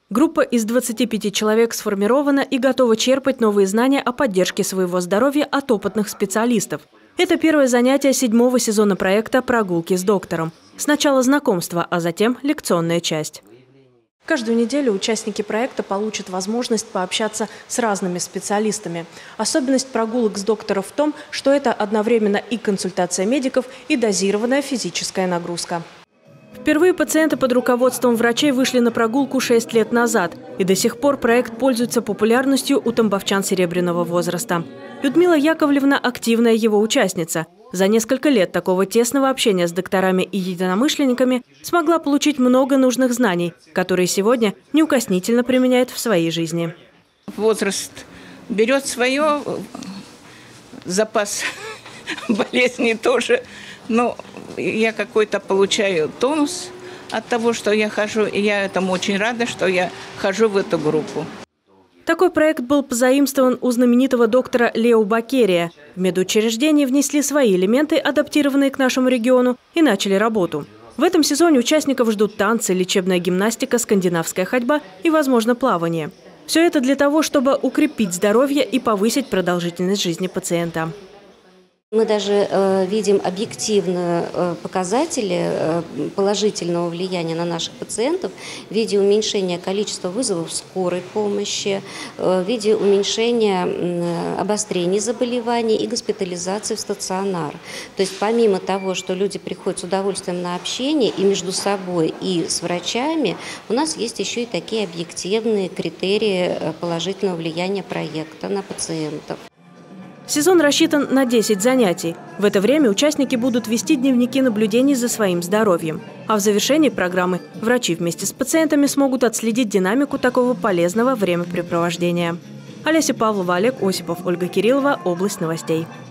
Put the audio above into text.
Группа из 25 человек сформирована и готова черпать новые знания о поддержке своего здоровья от опытных специалистов. Это первое занятие 7-го сезона проекта «Прогулки с доктором». Сначала знакомство, а затем лекционная часть. Каждую неделю участники проекта получат возможность пообщаться с разными специалистами. Особенность прогулок с доктором в том, что это одновременно и консультация медиков, и дозированная физическая нагрузка. Впервые пациенты под руководством врачей вышли на прогулку 6 лет назад. И до сих пор проект пользуется популярностью у тамбовчан серебряного возраста. Людмила Яковлевна – активная его участница. За несколько лет такого тесного общения с докторами и единомышленниками смогла получить много нужных знаний, которые сегодня неукоснительно применяет в своей жизни. Возраст берет свое, запас болезней тоже. Но я какой-то получаю тонус от того, что я хожу, и я этому очень рада, что я хожу в эту группу. Такой проект был позаимствован у знаменитого доктора Лео Бакерия. В медучреждении внесли свои элементы, адаптированные к нашему региону, и начали работу. В этом сезоне участников ждут танцы, лечебная гимнастика, скандинавская ходьба и, возможно, плавание. Все это для того, чтобы укрепить здоровье и повысить продолжительность жизни пациента. Мы даже видим объективные показатели положительного влияния на наших пациентов в виде уменьшения количества вызовов скорой помощи, в виде уменьшения обострений заболеваний и госпитализации в стационар. То есть помимо того, что люди приходят с удовольствием на общение и между собой, и с врачами, у нас есть еще и такие объективные критерии положительного влияния проекта на пациентов. Сезон рассчитан на 10 занятий. В это время участники будут вести дневники наблюдений за своим здоровьем. А в завершении программы врачи вместе с пациентами смогут отследить динамику такого полезного времяпрепровождения. Олеся Павлова, Олег Осипов, Ольга Кириллова. Область новостей.